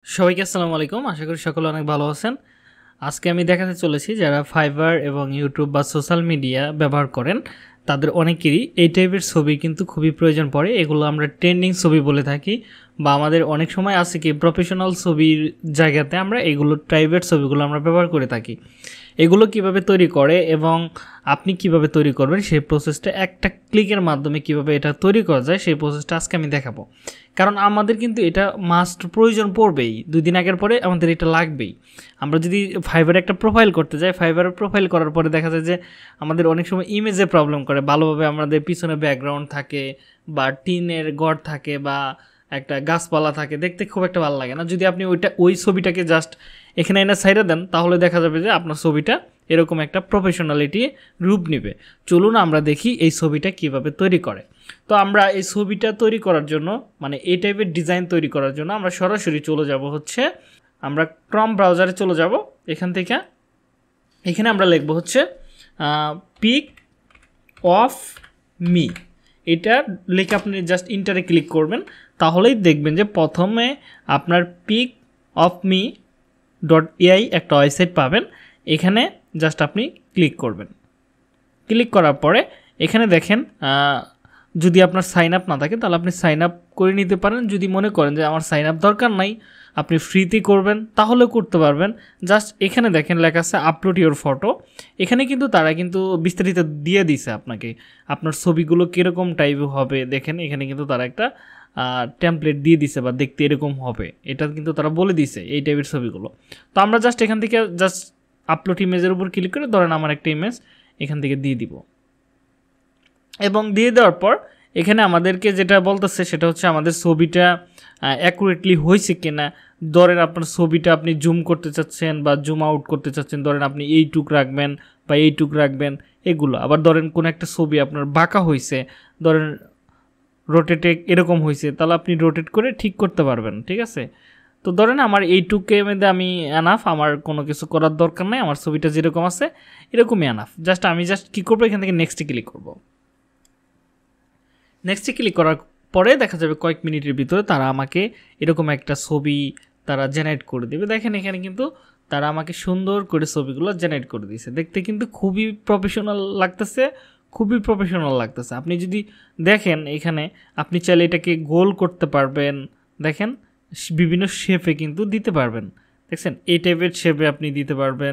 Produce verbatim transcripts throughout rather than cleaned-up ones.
সবাইকে আসসালামু আলাইকুম। আশা করি সকলে অনেক ভালো আছেন। আজকে আমি দেখাতে চলেছি যারা ফাইবার এবং ইউটিউব বা সোশ্যাল মিডিয়া ব্যবহার করেন তাদের অনেকেরই এই টাইপের ছবি কিন্তু খুবই প্রয়োজন পড়ে। এগুলো আমরা ট্রেন্ডিং ছবি বলে থাকি বা আমাদের অনেক সময় আছে কি প্রফেশনাল ছবির জায়গাতে আমরা এগুলো প্রাইভেট ছবিগুলো আমরা ব্যবহার করে থাকি। এগুলো কিভাবে তৈরি করে এবং আপনি কিভাবে তৈরি করবেন সেই প্রসেসটা একটা ক্লিকের মাধ্যমে কিভাবে এটা তৈরি করা যায় সেই প্রসেসটা আজকে আমি দেখাবো। কারণ আমাদের কিন্তু এটা মাস্ট প্রয়োজন পড়বেই, দুই দিন আগের পরে আমাদের এটা লাগবেই। আমরা যদি ফাইবারে একটা প্রোফাইল করতে যাই, ফাইবারে প্রোফাইল করার পরে দেখা যায় যে আমাদের অনেক সময় ইমেজে প্রবলেম করে, ভালোভাবে আমাদের পিছনে ব্যাকগ্রাউন্ড থাকে বা টিনের ঘর থাকে বা একটা গাছপালা থাকে, দেখতে খুব একটা ভালো লাগে না। যদি আপনি ওইটা ওই ছবিটাকে জাস্ট এখানে এনে সাইডে দেন তাহলে দেখা যাবে যে আপনার ছবিটা এরকম একটা প্রফেশনালিটি রূপ নেবে। চলুন আমরা দেখি এই ছবিটা কিভাবে তৈরি করে। তো আমরা এই ছবিটা তৈরি করার জন্য মানে এই টাইপের ডিজাইন তৈরি করার জন্য আমরা সরাসরি চলে যাব হচ্ছে আমরা ক্রম ব্রাউজারে চলে যাব। এখান থেকে এখানে আমরা লিখব হচ্ছে পিক অফ মি। এটা লিখে আপনি জাস্ট ইন্টারে ক্লিক করবেন, তাহলেই দেখবেন যে প্রথমে আপনার pick of me dot AI একটা ওয়েবসাইট পাবেন। এখানে জাস্ট আপনি ক্লিক করবেন। ক্লিক করার পরে এখানে দেখেন যদি আপনার সাইন আপ না থাকে তাহলে আপনি সাইন আপ করে নিতে পারেন। যদি মনে করেন যে আমার সাইন আপ দরকার নাই, আপনি ফ্রিতে করবেন তাহলেও করতে পারবেন। জাস্ট এখানে দেখেন লেখা আছে আপলোড ইওর ফটো। এখানে কিন্তু তারা কিন্তু বিস্তারিত দিয়ে দিছে আপনাকে, আপনার ছবিগুলো কীরকম টাইপের হবে। দেখেন এখানে কিন্তু তারা একটা টেমপ্লেট দিয়ে দিছে বা দেখতে এরকম হবে, এটা কিন্তু তারা বলে দিছে এই টাইপের ছবিগুলো। তো আমরা জাস্ট এখান থেকে জাস্ট আপলোড ইমেজের উপর ক্লিক করে ধরেন আমার একটা ইমেজ এখান থেকে দিয়ে দিব, এবং দিয়ে দেওয়ার পর এখানে আমাদেরকে যেটা বলতেছে সেটা হচ্ছে আমাদের ছবিটা অ্যাকুরেটলি হয়েছে কিনা। ধরেন আপনার ছবিটা আপনি জুম করতে চাচ্ছেন বা জুম আউট করতে চাচ্ছেন, ধরেন আপনি এইটুক রাখবেন বা এইটুক রাখবেন এগুলো। আবার ধরেন কোনো একটা ছবি আপনার বাঁকা হয়েছে, ধরেন রোটেটে এরকম হয়েছে, তাহলে আপনি রোটেট করে ঠিক করতে পারবেন। ঠিক আছে, তো ধরেন আমার এইটুকে মধ্যে আমি এনাফ, আমার কোনো কিছু করার দরকার নেই, আমার ছবিটা যেরকম আছে এরকমই এনাফ। জাস্ট আমি জাস্ট কী করবো, এখান থেকে নেক্সটে ক্লিক করবো। নেক্সটে ক্লিক করার পরে দেখা যাবে কয়েক মিনিটের ভিতরে তারা আমাকে এরকম একটা ছবি তারা জেনারেট করে দেবে। দেখেন এখানে কিন্তু তারা আমাকে সুন্দর করে ছবিগুলো জেনারেট করে দিয়েছে, দেখতে কিন্তু খুবই প্রফেশনাল লাগতেছে, খুবই প্রফেশনাল লাগতেছে। আপনি যদি দেখেন এখানে আপনি চাইলে এটাকে গোল করতে পারবেন, দেখেন বিভিন্ন শেপে কিন্তু দিতে পারবেন। দেখছেন এই টাইপের শেপে আপনি দিতে পারবেন,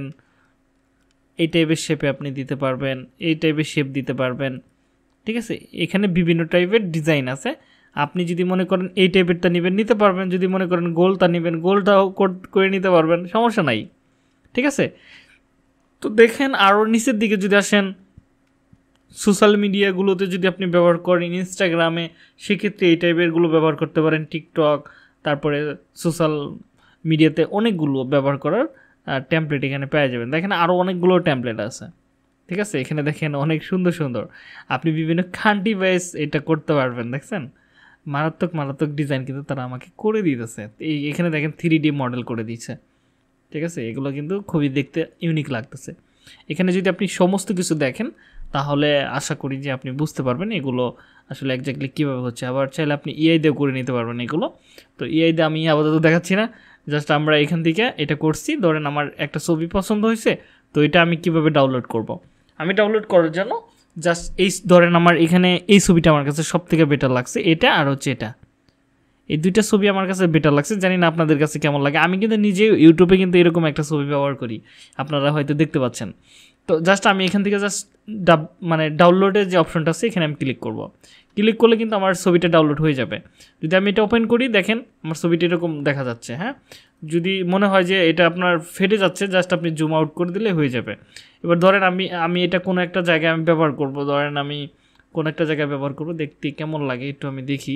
এই টাইপের শেপে আপনি দিতে পারবেন, এই টাইপের শেপ দিতে পারবেন। ঠিক আছে, এখানে বিভিন্ন টাইপের ডিজাইন আছে। আপনি যদি মনে করেন এই টাইপেরটা নেবেন নিতে পারবেন, যদি মনে করেন গোলটা নেবেন গোলটাও করে নিতে পারবেন, সমস্যা নাই। ঠিক আছে, তো দেখেন আরও নিচের দিকে যদি আসেন, সোশ্যাল মিডিয়াগুলোতে যদি আপনি ব্যবহার করেন ইনস্টাগ্রামে, সেক্ষেত্রে এই টাইপেরগুলো ব্যবহার করতে পারেন। টিকটক, তারপরে সোশ্যাল মিডিয়াতে অনেকগুলো ব্যবহার করার টেমপ্লেট এখানে পেয়ে যাবেন। দেখেন আরও অনেকগুলো টেমপ্লেট আছে। ঠিক আছে, এখানে দেখেন অনেক সুন্দর সুন্দর আপনি বিভিন্ন খান্টি ওয়েস এটা করতে পারবেন। দেখছেন মারাত্মক মারাত্মক ডিজাইন কিন্তু তারা আমাকে করে দিতেছে। এই এখানে দেখেন থ্রি ডি মডেল করে দিচ্ছে। ঠিক আছে, এগুলো কিন্তু খুবই দেখতে ইউনিক লাগতেছে। এখানে যদি আপনি সমস্ত কিছু দেখেন তাহলে আশা করি যে আপনি বুঝতে পারবেন এগুলো আসলে একজাক্টলি কীভাবে হচ্ছে। আবার চাইলে আপনি ইআই দিয়েও করে নিতে পারবেন এগুলো। তো ইআই দিয়ে আমি আপাতত দেখাচ্ছি না, জাস্ট আমরা এখান থেকে এটা করছি। ধরেন আমার একটা ছবি পছন্দ হয়েছে, তো এটা আমি কিভাবে ডাউনলোড করব। আমি ডাউনলোড করার জন্য জাস্ট এই ধরেন আমার এখানে এই ছবিটা আমার কাছে সব থেকে বেটার লাগছে, এটা আর হচ্ছে এটা, এই দুইটা ছবি আমার কাছে বেটার লাগছে। জানি না আপনাদের কাছে কেমন লাগে। আমি কিন্তু নিজে ইউটিউবে কিন্তু এরকম একটা ছবি ব্যবহার করি, আপনারা হয়তো দেখতে পাচ্ছেন। তো জাস্ট আমি এখান থেকে জাস্ট ডাব মানে ডাউনলোডের যে অপশনটা আছে এখানে আমি ক্লিক করব। ক্লিক করলে কিন্তু আমার ছবিটা ডাউনলোড হয়ে যাবে। যদি আমি এটা ওপেন করি দেখেন আমার ছবিটা এরকম দেখা যাচ্ছে। হ্যাঁ, যদি মনে হয় যে এটা আপনার ফেটে যাচ্ছে জাস্ট আপনি জুম আউট করে দিলে হয়ে যাবে। এবার ধরেন আমি আমি এটা কোনো একটা জায়গায় আমি ব্যবহার করব, ধরেন আমি কোনো একটা জায়গায় ব্যবহার করব, দেখতে কেমন লাগে একটু আমি দেখি।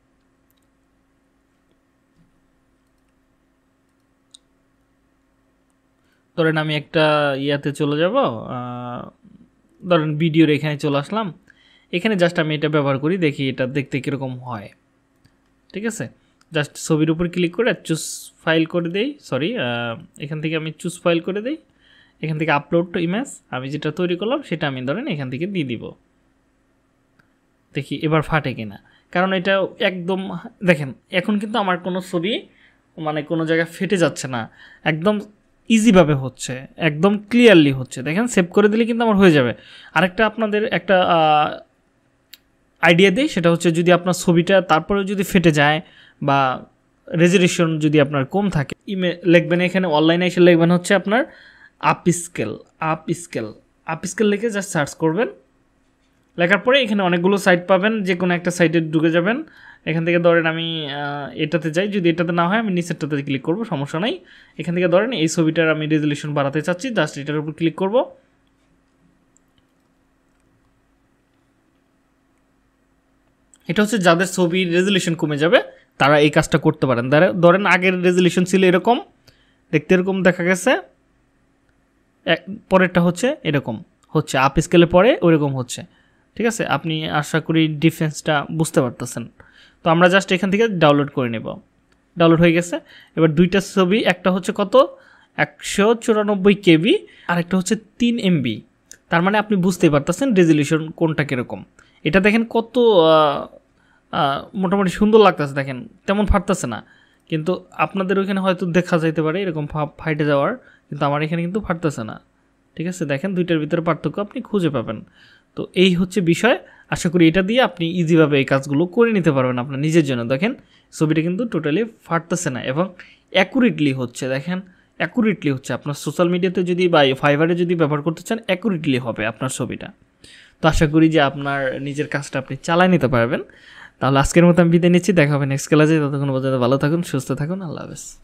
ধরেন আমি একটা ইয়াতে চলে যাব, ধরেন ভিডিওর এখানে চলে আসলাম, এখানে জাস্ট আমি এটা ব্যবহার করি, দেখি এটা দেখতে কীরকম হয়। ঠিক আছে, জাস্ট ছবির উপর ক্লিক করে চুজ ফাইল করে দেই, সরি এখান থেকে আমি চুজ ফাইল করে দেই। এখান থেকে আপলোড টু ইমেজ, আমি যেটা তৈরি করলাম সেটা আমি ধরেন এখান থেকে দিয়ে দিব। দেখি এবার ফাটে কিনা, কারণ এটা একদম দেখেন এখন কিন্তু আমার কোনো ছবি মানে কোনো জায়গায় ফেটে যাচ্ছে না, একদম ইজিভাবে হচ্ছে, একদম ক্লিয়ারলি হচ্ছে। দেখেন সেভ করে দিলে কিন্তু আমার হয়ে যাবে। আরেকটা আপনাদের একটা আইডিয়া দিই, সেটা হচ্ছে যদি আপনার ছবিটা তারপরে যদি ফেটে যায় বা রেজুলেশন যদি আপনার কম থাকে, ইমে লিখবেন এখানে অনলাইনে এসে লিখবেন হচ্ছে আপনার up scale, up scale up scale লিখে জাস্ট সার্চ করবেন। লেখার পরে এখানে অনেকগুলো সাইট পাবেন, যে কোনো একটা সাইটে ঢুকে যাবেন। এখান থেকে ধরেন আমি এটাতে যাই, যদি এটাতে না হয় আমি নিচেরটাতে ক্লিক করব, সমস্যা নাই। এখান থেকে ধরেন এই ছবিটার আমি রেজুলেশন বাড়াতে চাচ্ছি, জাস্ট এটার উপর ক্লিক করব। এটা হচ্ছে যাদের ছবির রেজুলেশন কমে যাবে তারা এই কাজটা করতে পারেন। ধরেন আগের রেজুলেশন ছিল এরকম, দেখতে এরকম দেখা গেছে, পরেরটা হচ্ছে এরকম হচ্ছে, আপ স্কেলে পরে ওইরকম হচ্ছে। ঠিক আছে, আপনি আশা করি ডিফারেন্সটা বুঝতে পারতেছেন। তো আমরা জাস্ট এখান থেকে ডাউনলোড করে নেব। ডাউনলোড হয়ে গেছে। এবার দুইটা ছবি, একটা হচ্ছে কত একশো চুরানব্বই কেবি, আর একটা হচ্ছে তিন এমবি। তার মানে আপনি বুঝতেই পারতেছেন রেজুলেশন কোনটা কীরকম। এটা দেখেন কত মোটামুটি সুন্দর লাগতেছে, দেখেন তেমন ফাটতেছে না, কিন্তু আপনাদের ওইখানে হয়তো দেখা যাইতে পারে এরকম ফাইটে যাওয়ার, কিন্তু আমার এখানে কিন্তু ফাটতেছে না। ঠিক আছে, দেখেন দুইটার ভিতরে পার্থক্য আপনি খুঁজে পাবেন। তো এই হচ্ছে বিষয়। আশা করি এটা দিয়ে আপনি ইজিভাবে এই কাজগুলো করে নিতে পারবেন আপনার নিজের জন্য। দেখেন ছবিটা কিন্তু টোটালি ফাটতেছে না এবং অ্যাকুরেটলি হচ্ছে। দেখেন অ্যাকুরেটলি হচ্ছে। আপনার সোশ্যাল মিডিয়াতে যদি বা ফাইবারে যদি ব্যবহার করতে চান, অ্যাকুরেটলি হবে আপনার ছবিটা। তো আশা করি যে আপনার নিজের কাজটা আপনি চালায় নিতে পারবেন। তাহলে আজকের মতো আমি বিদায় নিচ্ছি, দেখা হবে নেক্সট ক্লাসে। ততক্ষণ পর্যন্ত ভালো থাকুন, সুস্থ থাকুন, আল্লাহ হাফেজ।